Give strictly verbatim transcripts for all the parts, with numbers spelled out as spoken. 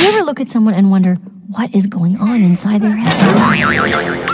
you ever look at someone and wonder what is going on inside their head?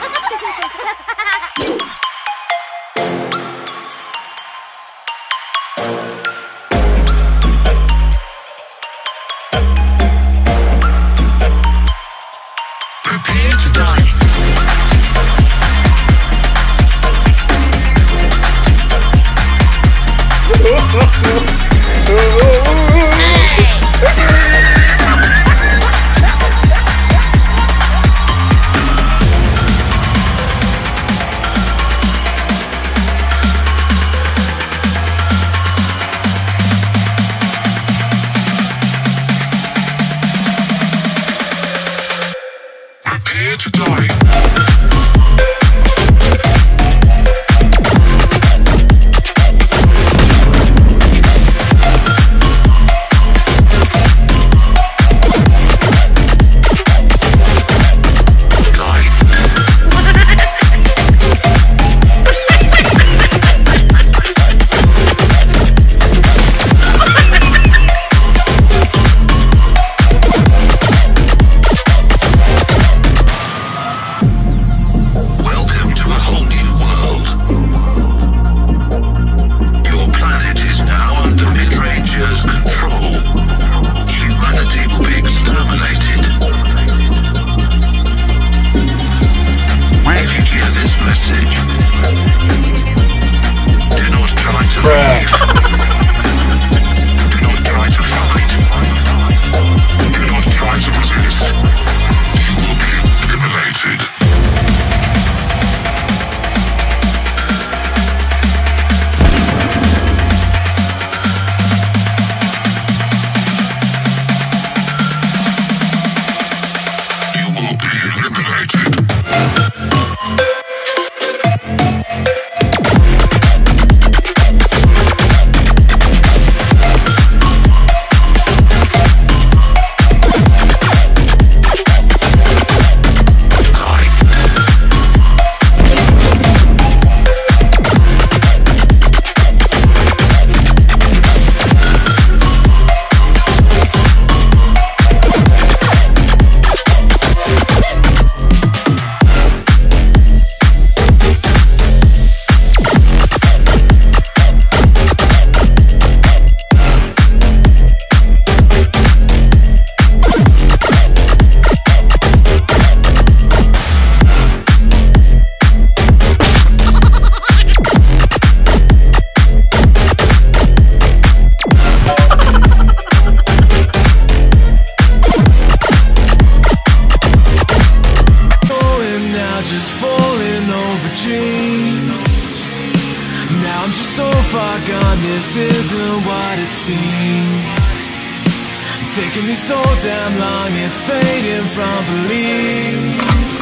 Taking me so damn long, it's fading from belief.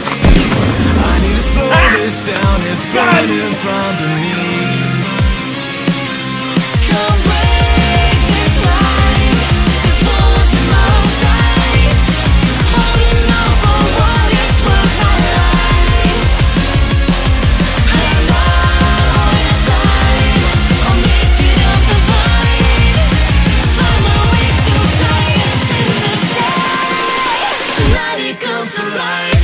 I need to slow this down, it's burning from beneath. Come break this line, this walls in my sights. Holding on for what is worth my life. I know inside, I'll make it up the vine. Find my way to giants in the sky. Tonight it comes to life.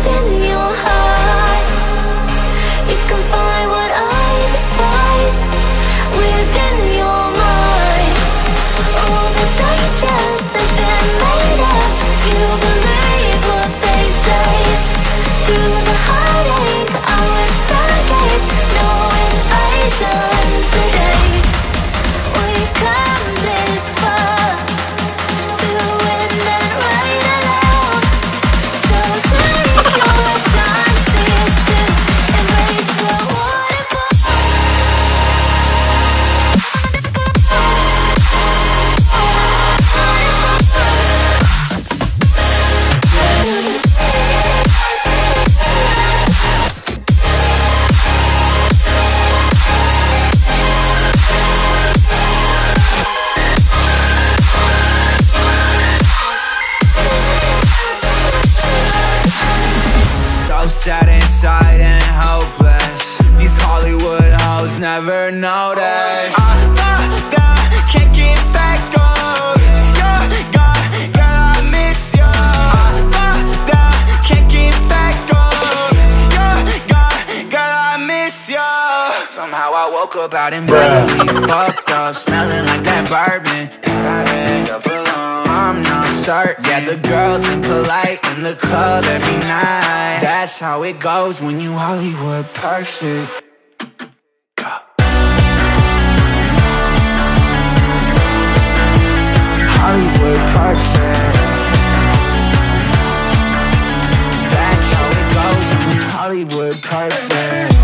within your heart. You can find what I despise within your mind. All the dangers that they're made of, you believe what they say. Through the heartache, I would stargaze, no invasion today. We've come this far to win and ride alone. So take your chances to embrace the waterfall. So sad inside and hopeless. These Hollywood hoes never notice. I, I, I can't get back on. Yeah, yeah, girl, I miss you. I, I, I can't get back on. Yeah, yeah, girl, I miss you. Somehow I woke up out in bed, fucked up, smelling like that bourbon, and I end up alone. I'm not certain. Yeah, the girls impolite in the club every night. That's how it goes when you Hollywood perfect. Hollywood perfect. That's how it goes when you Hollywood perfect.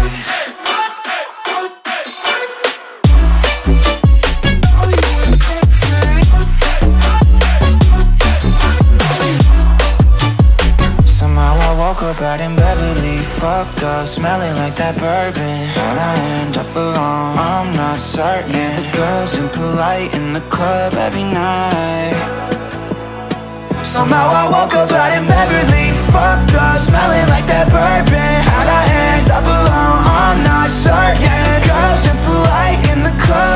Woke up out in Beverly, fucked up, smelling like that bourbon. How'd I end up alone? I'm not certain. Yeah, the girls impolite in the club every night. Somehow I woke up out in Beverly, fucked up, smelling like that bourbon. How'd I end up alone? I'm not certain. Yeah, the girls impolite in the club